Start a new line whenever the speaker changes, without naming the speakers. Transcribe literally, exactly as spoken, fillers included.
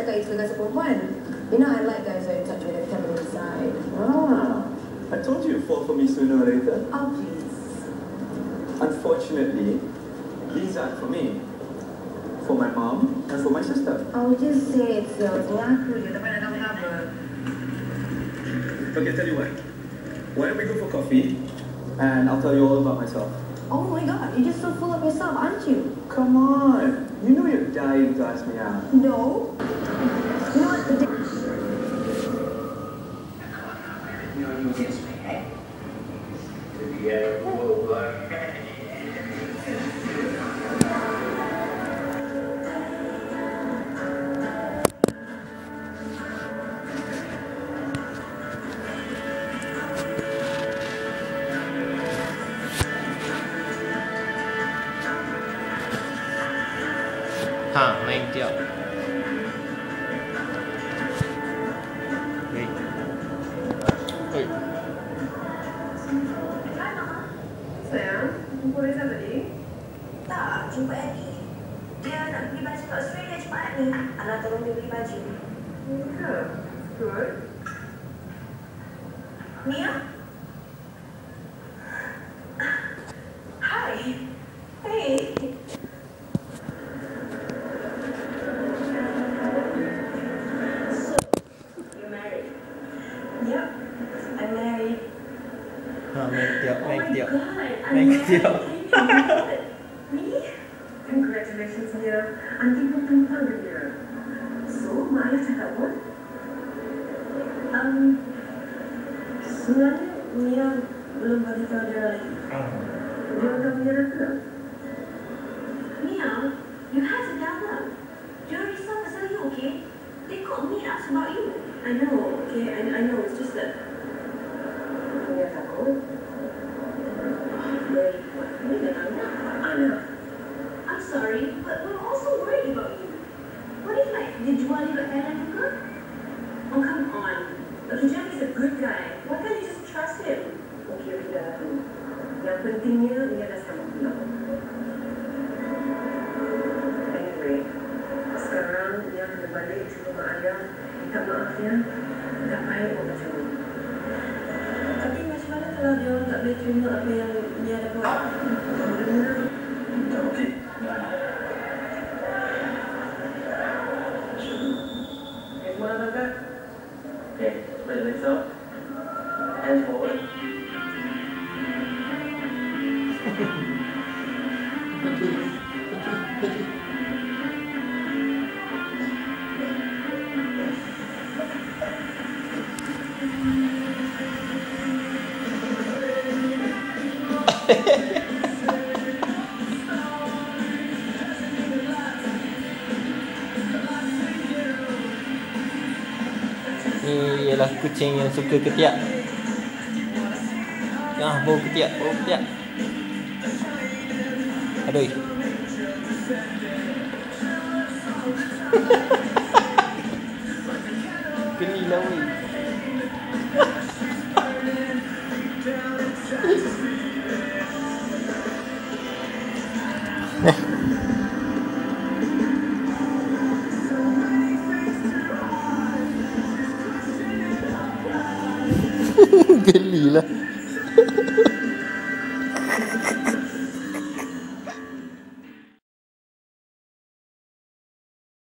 cakap you suka rasa perempuan. You know, I like guys who are in touch with their feminine side.
Ah, I told you you'd fall for me sooner or later.
Oh, please.
Unfortunately, these aren't for me. For my mom and for my sister.
I would just say it's yours. Ni aku je, tapi nak tahu apa.
Okay, tell you what. Why don't we go for coffee? And I'll tell you all about myself.
Oh my god, you're just so full of yourself, aren't you?
Come on. You know you're dying to ask me out.
No. You know what? The day
Ha, main tiap. Hei. Hei.
sayang, jumpa Reza tadi?
Tak, jumpa Eddie. Dia nak beli baju kat Australia Jumaat ni. Anak tolong dia beli baju.
Ya, good.
Mia? Hi. Hey. So, you're married? Yep, I'm married.
Ha, main tiap, main
Oh my
tiap.
God, I'm
Main
married.
tiap.
Really?
Congratulations, Mia. Nanti pun tumpang dia. So, mak ayah cakap apa?
Um, sebenarnya Mia belum bagi tahu dia lagi.
Dia akan menyerah ke?
Mia, you have to tell them. Dia risau pasal you, okay? They called me ask about you. I know, okay? I, I know. It's just that.
Mia takut.
Very what? Ini dah anak. Anak. I'm sorry, but we're also worried about you. What if like dia jual you kat Thailand juga? Oh come on. Hijab is a good guy. Why can't you just trust him?
Okey, okey dah. Yang pentingnya, Mia dah sama pulang. Anyway, sekarang Mia kena balik jumpa mak ayah. Minta maaf ya. Tak baik buat macam ni.
Tapi macam mana kalau dia orang tak boleh terima apa yang Mia dah buat?
Tak okey.
Eh, semua dah angkat?
Okay, spread your legs out. Hands forward.
Ni ialah kucing yang suka ketiak. Ah, bau ketiak, bau ketiak. Aduh. Gelilah weh. Gelilah.